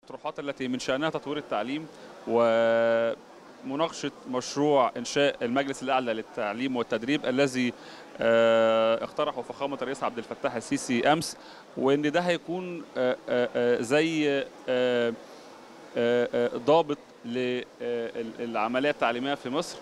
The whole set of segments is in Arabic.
الأطروحات التي من شأنها تطوير التعليم ومناقشة مشروع إنشاء المجلس الأعلى للتعليم والتدريب الذي اقترحه فخامة الرئيس عبد الفتاح السيسي أمس، وإن ده هيكون زي ضابط للعملية التعليمية في مصر.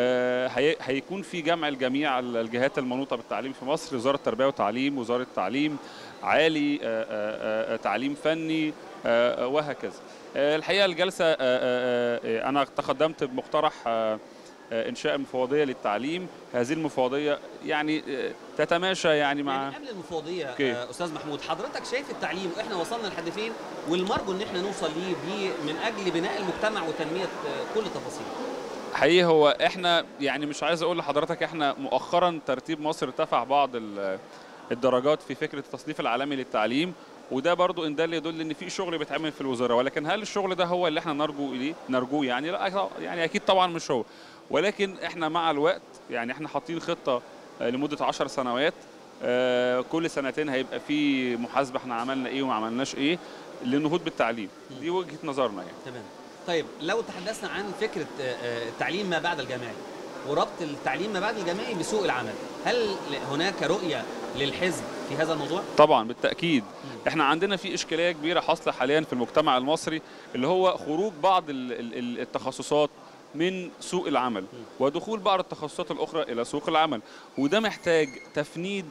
هيكون في جمع الجميع الجهات المنوطة بالتعليم في مصر، وزارة التربية والتعليم، وزارة تعليم عالي، تعليم فني، وهكذا. الحقيقة الجلسة أنا تقدمت بمقترح إنشاء مفوضية للتعليم. هذه المفوضية يعني تتماشى يعني مع قبل المفوضية أستاذ محمود، حضرتك شايف التعليم إحنا وصلنا لحد فين، والمرجو إن إحنا نوصل ليه من أجل بناء المجتمع وتنمية كل تفاصيله؟ حقيقي هو إحنا يعني مش عايز أقول لحضرتك إحنا مؤخرا ترتيب مصر ارتفع بعض الدرجات في فكرة التصنيف العالمي للتعليم، وده برضو إن ده اللي يدل إن في شغل بيتعمل في الوزارة. ولكن هل الشغل ده هو اللي إحنا نرجوه يعني؟ لا، يعني أكيد طبعا مش هو. ولكن إحنا مع الوقت يعني إحنا حاطين خطة لمدة 10 سنوات، كل سنتين هيبقى في محاسبة إحنا عملنا إيه وما عملناش إيه للنهوض بالتعليم. دي وجهة نظرنا يعني. تمام. طيب لو تحدثنا عن فكرة التعليم ما بعد الجامعي وربط التعليم ما بعد الجامعي بسوق العمل، هل هناك رؤية للحزب في هذا الموضوع؟ طبعا بالتأكيد. احنا عندنا في إشكالية كبيرة حاصلة حاليا في المجتمع المصري، اللي هو خروج بعض التخصصات من سوق العمل ودخول بعض التخصصات الأخرى إلى سوق العمل، وده محتاج تفنيد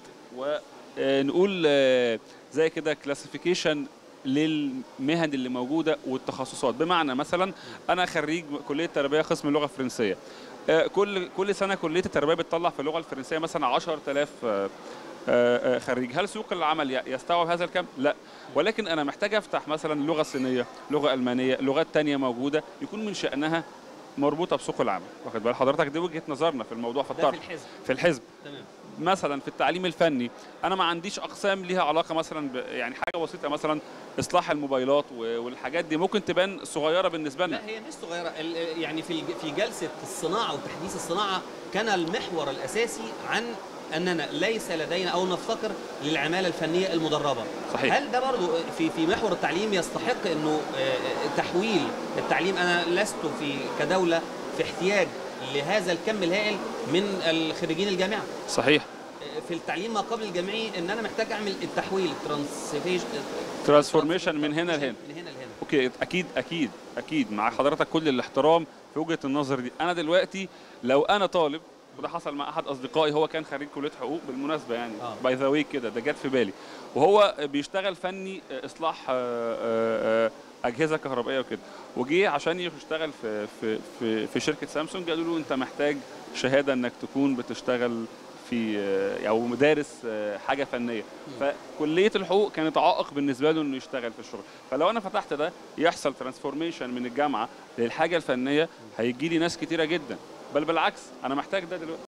ونقول زي كده كلاسيفيكيشن للمهن اللي موجودة والتخصصات. بمعنى مثلا أنا خريج كلية تربية قسم اللغة الفرنسية، كل سنة كلية التربية بتطلع في اللغة الفرنسية مثلا 10,000 خريج. هل سوق العمل يستوعب هذا الكم؟ لا. ولكن أنا محتاج أفتح مثلا لغة صينية، لغة ألمانية، لغات تانية موجودة يكون من شأنها مربوطة بسوق العمل. واخد بال حضرتك؟ دي وجهة نظرنا في الموضوع في الطرح. في الحزب. تمام. مثلا في التعليم الفني انا ما عنديش اقسام ليها علاقه مثلا يعني حاجه بسيطه مثلا اصلاح الموبايلات والحاجات دي ممكن تبان صغيره بالنسبه لنا. لا هي مش صغيره، يعني في جلسه الصناعه وتحديث الصناعه كان المحور الاساسي عن اننا ليس لدينا او نفتقر للعماله الفنيه المدربه. صحيح. هل ده برضو في محور التعليم يستحق انه تحويل التعليم؟ انا لست كدوله في احتياج لهذا الكم الهائل من الخريجين الجامعه. صحيح. في التعليم ما قبل الجامعي ان انا محتاج اعمل التحويل ترانسفورميشن من هنا لهنا. اوكي، اكيد مع حضرتك كل الاحترام في وجهه النظر دي. انا دلوقتي لو انا طالب، وده حصل مع احد اصدقائي، هو كان خريج كليه حقوق بالمناسبه يعني باي ذا واي كده، ده جت في بالي، وهو بيشتغل فني اصلاح اجهزه كهربائيه وكده، وجي عشان يشتغل في شركه سامسونج قالوا له انت محتاج شهاده انك تكون بتشتغل في او مدارس حاجه فنيه. فكليه الحقوق كانت عائق بالنسبه له انه يشتغل في الشغل. فلو انا فتحت ده يحصل ترانسفورميشن من الجامعه للحاجه الفنيه، هيجي لي ناس كتيره جدا، بل بالعكس انا محتاج ده دلوقتي.